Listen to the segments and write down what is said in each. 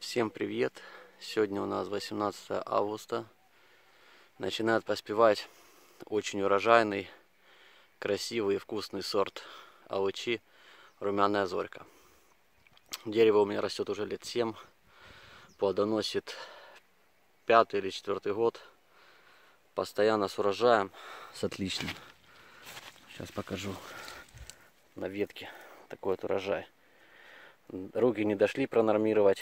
Всем привет! Сегодня у нас 18 августа. Начинает поспевать очень урожайный, красивый и вкусный сорт алычи «Румяная зорька». Дерево у меня растет уже лет 7. Плодоносит 5-й или 4-й год. Постоянно с урожаем, с отличным. Сейчас покажу на ветке такой вот урожай. Руки не дошли пронормировать.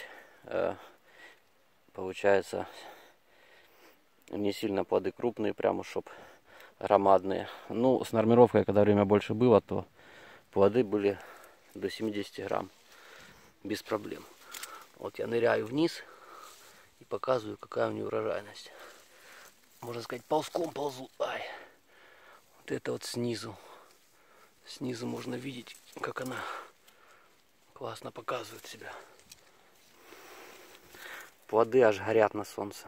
Получается, не сильно плоды крупные, прямо чтоб громадные. Ну, с нормировкой, когда время больше было, то плоды были до 70 грамм. Без проблем. Вот я ныряю вниз и показываю, какая у нее урожайность. Можно сказать, ползком ползу. Ай. Вот это вот снизу. Снизу можно видеть, как она классно показывает себя. Плоды аж горят на солнце.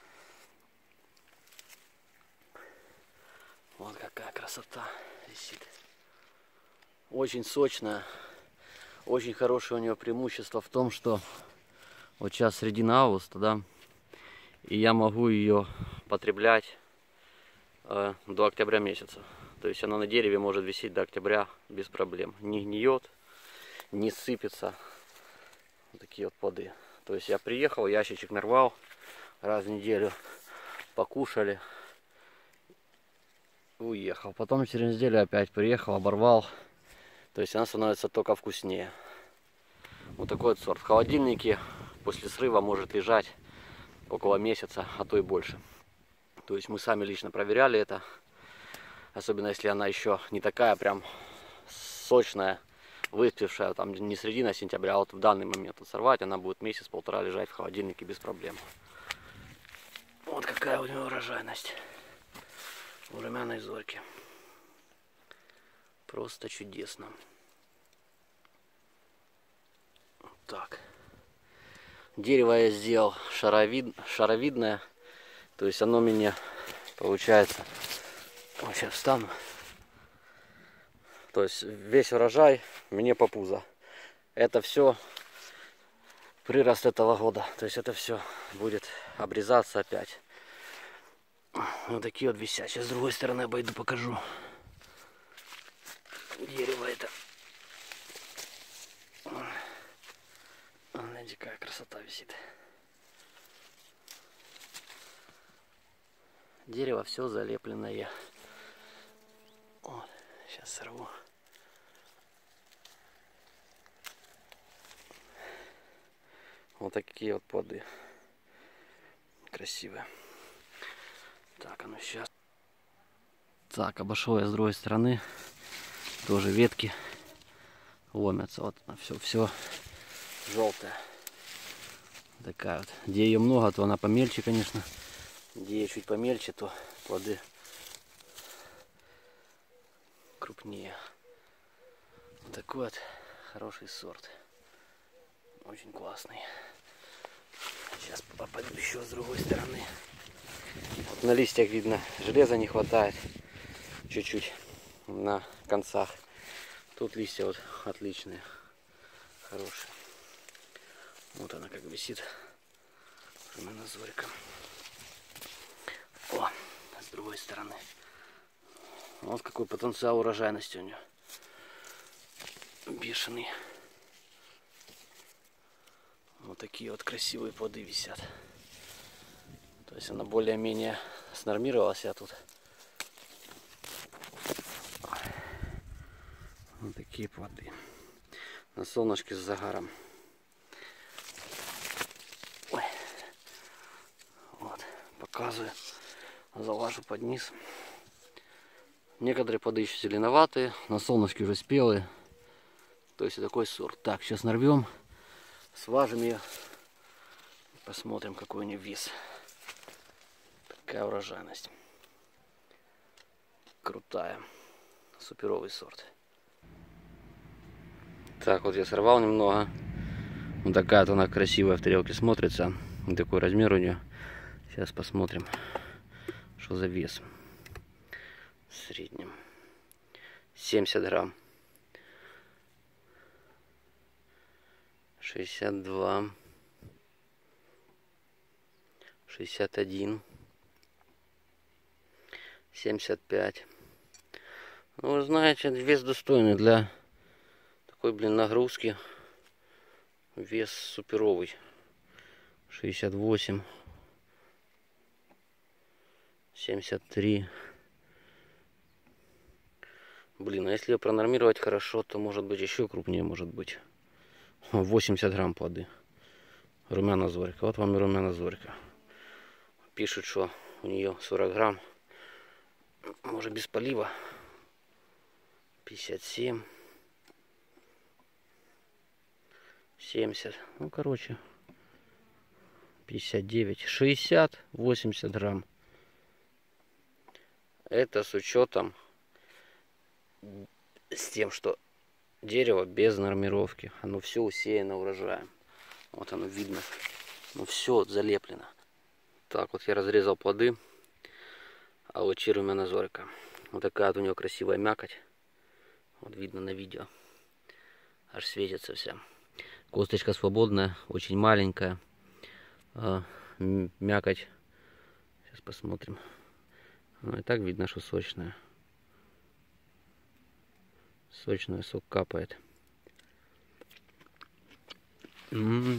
Вот какая красота висит. Очень сочная. Очень хорошее у нее преимущество в том, что вот сейчас середина августа, да, и я могу ее потреблять до октября месяца. То есть она на дереве может висеть до октября без проблем. Не гниет, не сыпется. Вот такие вот плоды. То есть я приехал, ящичек нарвал, раз в неделю покушали, уехал. Потом через неделю опять приехал, оборвал. То есть она становится только вкуснее. Вот такой вот сорт. В холодильнике после срыва может лежать около месяца, а то и больше. То есть мы сами лично проверяли это. Особенно если она еще не такая прям сочная, выспевшая, там не середина сентября, а вот в данный момент вот сорвать, она будет месяц-полтора лежать в холодильнике без проблем. Вот какая у нее урожайность у румяной зорьки. Просто чудесно. Так. Дерево я сделал шаровидное. То есть оно мне получается... Вот сейчас встану. То есть весь урожай мне по пузо. Это все прирост этого года. То есть это все будет обрезаться опять. Вот такие вот висят. Сейчас с другой стороны обойду, покажу. Дерево это. Смотрите, какая красота висит. Дерево все залепленное. Вот, сейчас сорву. Вот такие вот плоды. Красивые. Так, а ну сейчас. Так, обошел я с другой стороны. Тоже ветки ломятся. Вот все желтое. Такая вот. Где ее много, то она помельче, конечно. Где ее чуть помельче, то плоды крупнее. Вот такой вот хороший сорт. Очень классный. Сейчас попаду еще с другой стороны. Вот на листьях видно, железа не хватает. Чуть-чуть на концах. Тут листья вот отличные. Хорошие. Вот она как висит. Румяная зорька. О, с другой стороны. Вот какой потенциал урожайности у нее. Бешеный. Вот такие вот красивые плоды висят. То есть она более-менее снормировалась, а тут вот такие плоды. На солнышке с загаром. Ой. Вот, показываю. Залажу под низ. Некоторые плоды еще зеленоватые, на солнышке уже спелые. То есть такой сорт. Так, сейчас нарвем, сважим ее. Посмотрим, какой у нее вес. Такая урожайность. Крутая. Суперовый сорт. Так, вот я сорвал немного. Вот такая вот она красивая в тарелке смотрится. Вот такой размер у нее. Сейчас посмотрим, что за вес. В среднем 70 грамм. 62. 61. 75. Ну, вы знаете, вес достойный для такой, блин, нагрузки. Вес суперовый. 68. 73. Блин, а если ее пронормировать хорошо, то может быть еще крупнее, может быть. 80 грамм плоды. Румяна зорька. Вот вам и румяна зорька. Пишут, что у нее 40 грамм. Может без полива. 57. 70. Ну, короче. 59. 60. 80 грамм. Это с учетом, с тем, что дерево без нормировки. Оно все усеяно урожаем. Вот оно видно. Ну, все залеплено. Так, вот я разрезал плоды. Алочи румяна зорька. Вот такая вот у нее красивая мякоть. Вот видно на видео. Аж светится вся. Косточка свободная, очень маленькая. Мякоть. Сейчас посмотрим. Ну, и так видно, что сочная. Сочный сок капает. На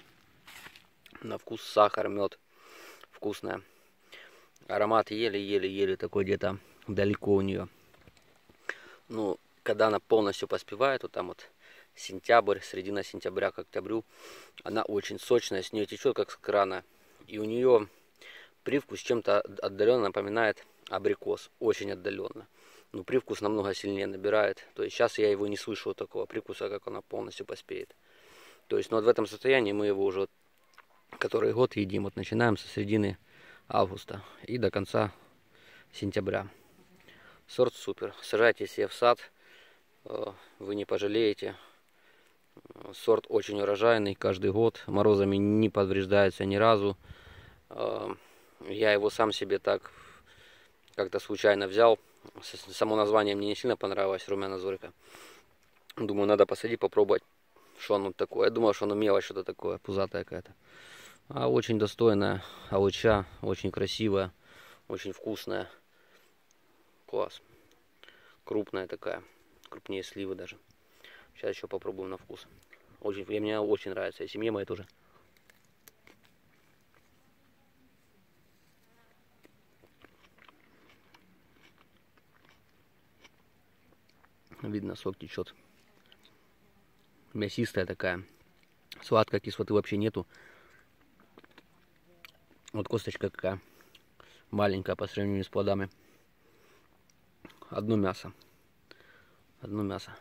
вкус сахар, мед. Вкусная. Аромат еле-еле-еле такой где-то далеко у нее. Ну, когда она полностью поспевает, вот там вот сентябрь, середина сентября к октябрю, она очень сочная, с нее течет как с крана. И у нее привкус чем-то отдаленно напоминает абрикос, очень отдаленно. Но привкус намного сильнее набирает. То есть сейчас я его не слышу такого привкуса, как она полностью поспеет. То есть, ну вот в этом состоянии мы его уже который год едим. Вот начинаем со середины августа и до конца сентября. Сорт супер. Сажайте себе в сад, вы не пожалеете. Сорт очень урожайный каждый год, морозами не повреждается ни разу. Я его сам себе так как-то случайно взял. Само название мне не сильно понравилось, румяна зорька. Думаю, надо посадить, попробовать, что оно такое. Я думал, что оно мелочь, что-то такое, пузатая какая-то. А очень достойная алыча, очень красивая, очень вкусная. Класс. Крупная такая, крупнее сливы даже. Сейчас еще попробуем на вкус. Очень, мне очень нравится, и семье моей тоже. Видно, сок течет. Мясистая такая. Сладкой кислоты вообще нету. Вот косточка какая маленькая по сравнению с плодами. Одно мясо. Одно мясо.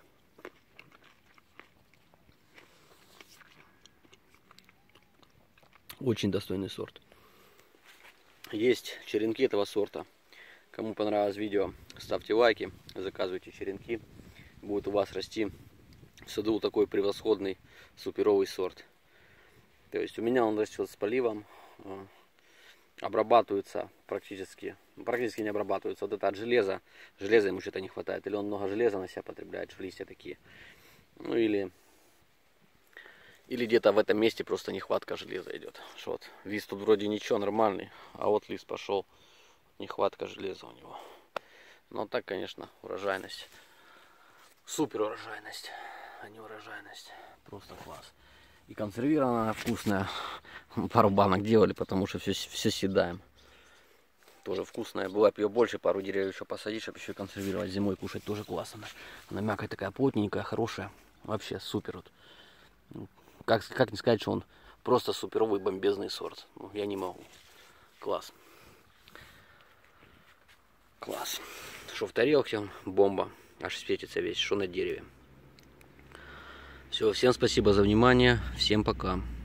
Очень достойный сорт. Есть черенки этого сорта. Кому понравилось видео, ставьте лайки, заказывайте черенки. Будет у вас расти в саду такой превосходный суперовый сорт. То есть у меня он растет с поливом. Обрабатывается практически не обрабатывается. Вот это от железа. Железа ему что-то не хватает. Или он много железа на себя потребляет, что листья такие. Ну или где-то в этом месте просто нехватка железа идет. Что вот лист тут вроде ничего, нормальный. А вот лист пошел. Нехватка железа у него. Но так, конечно, урожайность. Супер урожайность. А не урожайность. Просто класс. И консервированная, вкусная. Пару банок делали, потому что все съедаем. Тоже вкусная. Была бы ее больше, пару деревьев еще посадить, чтобы еще консервировать. Зимой кушать тоже классно. Она мякоть такая плотненькая, хорошая. Вообще супер. Вот. Как не сказать, что он просто суперовый бомбезный сорт. Ну, я не могу. Класс. Класс. Что в тарелке, бомба. Аж светится весь, что на дереве. Все, всем спасибо за внимание. Всем пока.